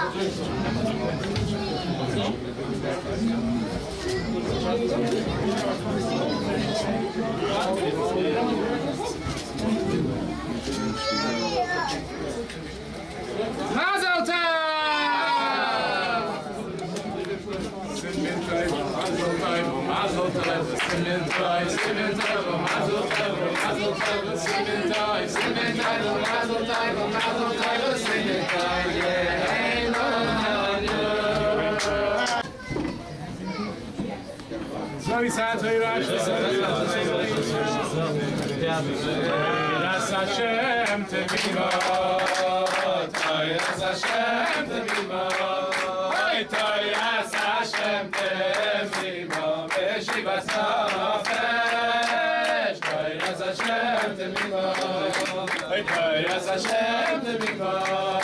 Mazel tov! Mazel tov, Simen tov, Simen tov, Mazel tov, Mazel tov, Simen tov, Simen tov, Mazel tov, Mazel tov, Simen tov, Yeheinu Hanu. Zlovi Santo Yirash, Ras Hashem Tevimot, Ras Hashem Tevimot, Ras Hashem Tevimot, Beshivas Nafesh, Ras Hashem Tevimot, Ras Hashem Tevimot.